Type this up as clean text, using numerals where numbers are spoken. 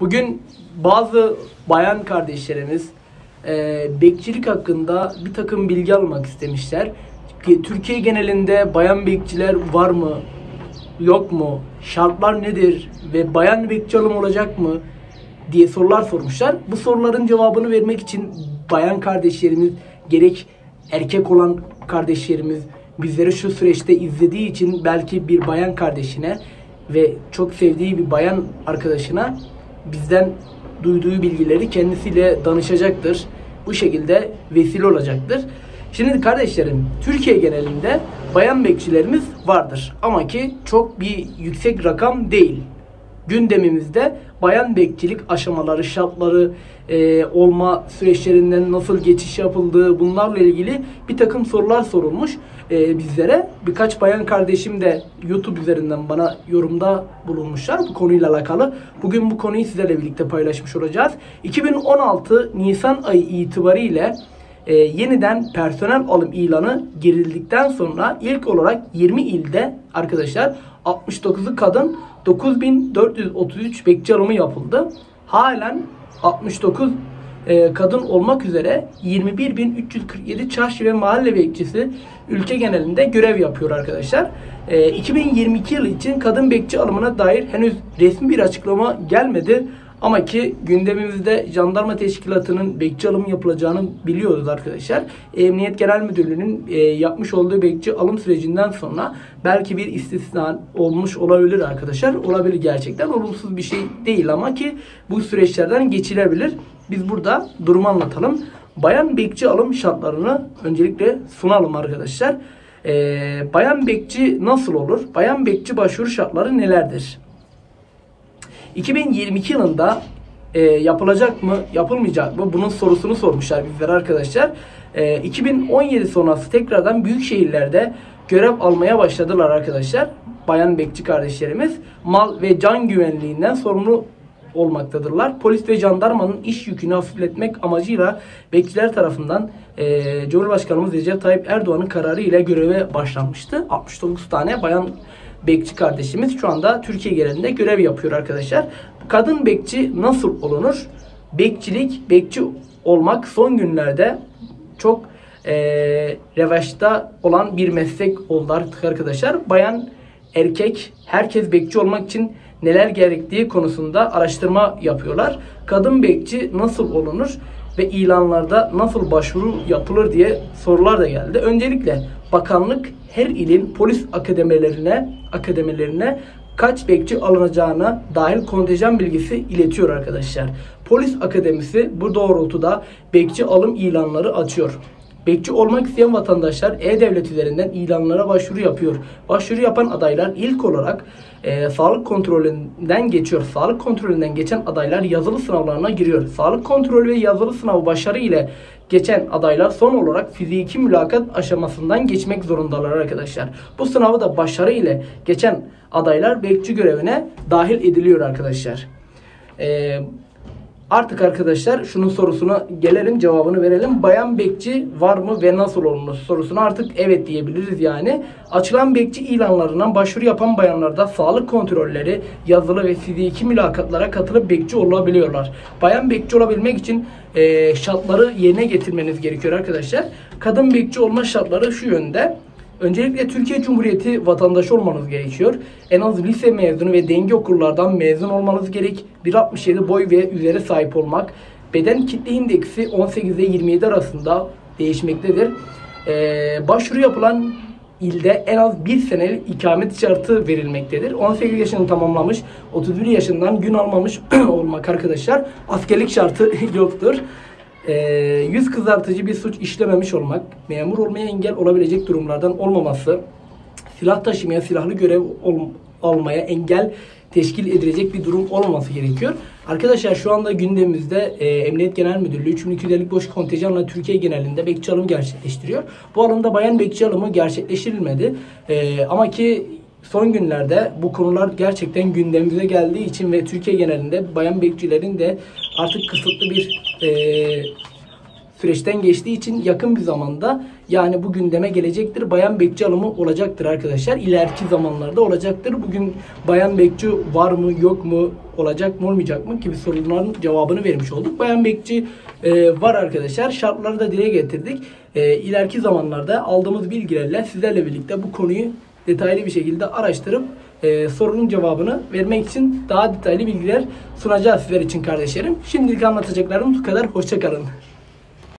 Bugün bazı bayan kardeşlerimiz bekçilik hakkında bir takım bilgi almak istemişler. Türkiye genelinde bayan bekçiler var mı, yok mu, şartlar nedir ve bayan bekçi alım olacak mı diye sorular sormuşlar. Bu soruların cevabını vermek için bayan kardeşlerimiz, gerek erkek olan kardeşlerimiz bizleri şu süreçte izlediği için belki bir bayan kardeşine ve çok sevdiği bir bayan arkadaşına bizden duyduğu bilgileri kendisiyle danışacaktır. Bu şekilde vesile olacaktır. Şimdi kardeşlerim, Türkiye genelinde bayan bekçilerimiz vardır. Ama ki çok bir yüksek rakam değil. Gündemimizde bayan bekçilik aşamaları, şartları, olma süreçlerinden nasıl geçiş yapıldığı, bunlarla ilgili bir takım sorular sorulmuş bizlere. Birkaç bayan kardeşim de YouTube üzerinden bana yorumda bulunmuşlar bu konuyla alakalı. Bugün bu konuyu sizlerle birlikte paylaşmış olacağız. 2016 Nisan ayı itibariyle yeniden personel alım ilanı girildikten sonra ilk olarak 20 ilde arkadaşlar 69'u kadın, 9433 bekçi alımı yapıldı. Halen 69 kadın olmak üzere 21.347 çarşı ve mahalle bekçisi ülke genelinde görev yapıyor arkadaşlar. 2022 yılı için kadın bekçi alımına dair henüz resmi bir açıklama gelmedi. Ama ki gündemimizde jandarma teşkilatının bekçi alımı yapılacağını biliyoruz arkadaşlar. Emniyet Genel Müdürlüğü'nün yapmış olduğu bekçi alım sürecinden sonra belki bir istisna olmuş olabilir arkadaşlar. Olabilir, gerçekten olumsuz bir şey değil ama ki bu süreçlerden geçilebilir. Biz burada durumu anlatalım. Bayan bekçi alım şartlarını öncelikle sunalım arkadaşlar. Bayan bekçi nasıl olur? Bayan bekçi başvuru şartları nelerdir? 2022 yılında yapılacak mı, yapılmayacak mı? Bunun sorusunu sormuşlar bizlere arkadaşlar. 2017 sonrası tekrardan büyük şehirlerde görev almaya başladılar arkadaşlar. Bayan bekçi kardeşlerimiz mal ve can güvenliğinden sorumlu olmaktadırlar. Polis ve jandarmanın iş yükünü hafifletmek amacıyla bekçiler tarafından Cumhurbaşkanımız Recep Tayyip Erdoğan'ın kararı ile göreve başlanmıştı. 69 tane bayan bekçi kardeşimiz şu anda Türkiye genelinde görev yapıyor arkadaşlar. Kadın bekçi nasıl olunur? Bekçi olmak son günlerde çok revaçta olan bir meslek oldu artık arkadaşlar. Bayan, erkek, herkes bekçi olmak için neler gerektiği konusunda araştırma yapıyorlar. Kadın bekçi nasıl olunur ve ilanlarda nasıl başvuru yapılır diye sorular da geldi. Öncelikle bakanlık her ilin polis akademilerine kaç bekçi alınacağına dahil kontenjan bilgisi iletiyor arkadaşlar. Polis akademisi bu doğrultuda bekçi alım ilanları açıyor. Bekçi olmak isteyen vatandaşlar E-Devlet üzerinden ilanlara başvuru yapıyor. Başvuru yapan adaylar ilk olarak sağlık kontrolünden geçiyor. Sağlık kontrolünden geçen adaylar yazılı sınavlarına giriyor. Sağlık kontrolü ve yazılı sınavı başarı ile geçen adaylar son olarak fiziki mülakat aşamasından geçmek zorundalar arkadaşlar. Bu sınavı da başarı ile geçen adaylar bekçi görevine dahil ediliyor arkadaşlar. Artık arkadaşlar şunun sorusuna gelelim, cevabını verelim. Bayan bekçi var mı ve nasıl olunur sorusuna artık evet diyebiliriz yani. Açılan bekçi ilanlarından başvuru yapan bayanlarda sağlık kontrolleri, yazılı ve fiziki mülakatlara katılıp bekçi olabiliyorlar. Bayan bekçi olabilmek için şartları yerine getirmeniz gerekiyor arkadaşlar. Kadın bekçi olma şartları şu yönde. Öncelikle Türkiye Cumhuriyeti vatandaşı olmanız gerekiyor. En az lise mezunu ve denge okullardan mezun olmanız gerek. 1.67 boy ve üzeri sahip olmak. Beden kitle indeksi 18 ile 27 arasında değişmektedir. Başvuru yapılan ilde en az 1 senelik ikamet şartı verilmektedir. 18 yaşını tamamlamış, 31 yaşından gün almamış olmak arkadaşlar. Askerlik şartı yoktur. Yüz kızartıcı bir suç işlememiş olmak, memur olmaya engel olabilecek durumlardan olmaması, silah taşımaya, silahlı görev almaya engel teşkil edilecek bir durum olmaması gerekiyor. Arkadaşlar şu anda gündemimizde Emniyet Genel Müdürlüğü 3250'lik boş kontenjanla Türkiye genelinde bekçi alımı gerçekleştiriyor. Bu alımda bayan bekçi alımı gerçekleştirilmedi. Ama ki son günlerde bu konular gerçekten gündemimize geldiği için ve Türkiye genelinde bayan bekçilerin de artık kısıtlı bir süreçten geçtiği için yakın bir zamanda, yani bu gündeme gelecektir. Bayan bekçi alımı olacaktır arkadaşlar. İleriki zamanlarda olacaktır. Bugün bayan bekçi var mı yok mu, olacak mı olmayacak mı gibi soruların cevabını vermiş olduk. Bayan bekçi var arkadaşlar. Şartları da dile getirdik. İleriki zamanlarda aldığımız bilgilerle sizlerle birlikte bu konuyu detaylı bir şekilde araştırıp sorunun cevabını vermek için daha detaylı bilgiler sunacağız sizler için kardeşlerim. Şimdilik anlatacaklarım bu kadar. Hoşça kalın.